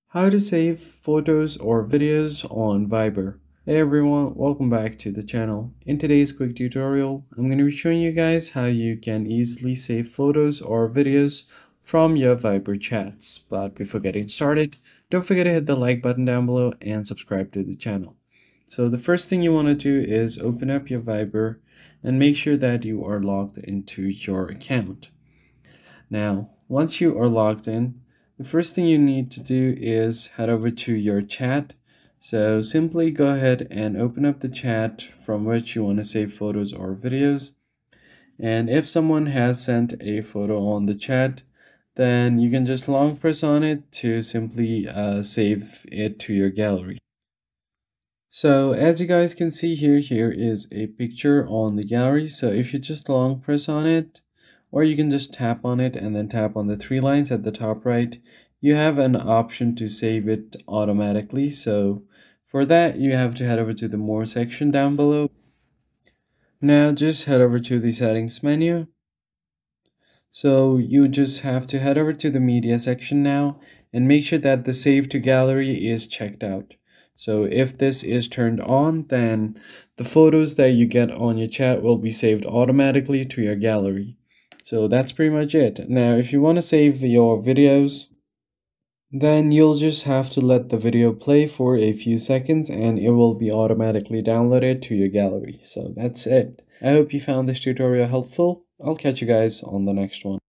How to save photos or videos on Viber. Hey everyone, welcome back to the channel. In today's quick tutorial, I'm going to be showing you guys how you can easily save photos or videos from your Viber chats. But before getting started, don't forget to hit the like button down below and subscribe to the channel. So the first thing you want to do is open up your Viber and make sure that you are logged into your account. Now, once you are logged in, the first thing you need to do is head over to your chat. So simply go ahead and open up the chat from which you want to save photos or videos. And if someone has sent a photo on the chat, then you can just long press on it to simply save it to your gallery. So as you guys can see here is a picture on the gallery. So if you just long press on it, or you can just tap on it and then tap on the three lines at the top right, you have an option to save it automatically. So for that, you have to head over to the more section down below. Now just head over to the settings menu. So you just have to head over to the media section now and make sure that the save to gallery is checked out. So if this is turned on, then the photos that you get on your chat will be saved automatically to your gallery. So that's pretty much it. Now, if you want to save your videos, then you'll just have to let the video play for a few seconds and it will be automatically downloaded to your gallery. So that's it. I hope you found this tutorial helpful. I'll catch you guys on the next one.